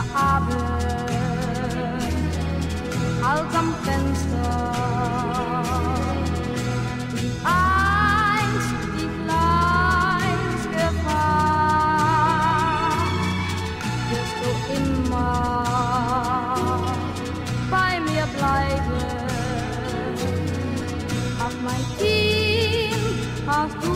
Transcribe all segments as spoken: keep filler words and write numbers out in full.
Abend als am Fenster die einst die kleinste Gefahr, wirst du immer bei mir bleiben. Ach mein Kind, hast du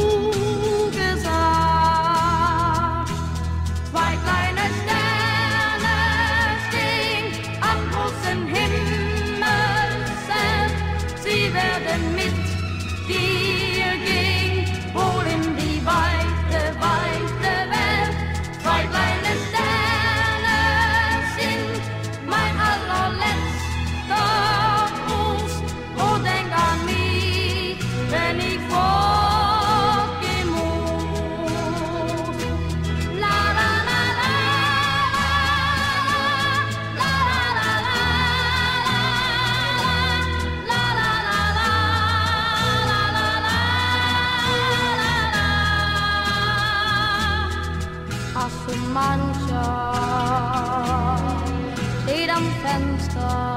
gesagt, zwei kleine Sterne stehen am großen Himmel, sie werden mit dir gehen, wohl in die weite, weite Welt. Zwei kleine Sterne sind mein allerletzter Gruß. Oh, denk an mich, wenn ich fortgehen muss. La la la la la la la la la la la Ach, so mancher steht am Fenster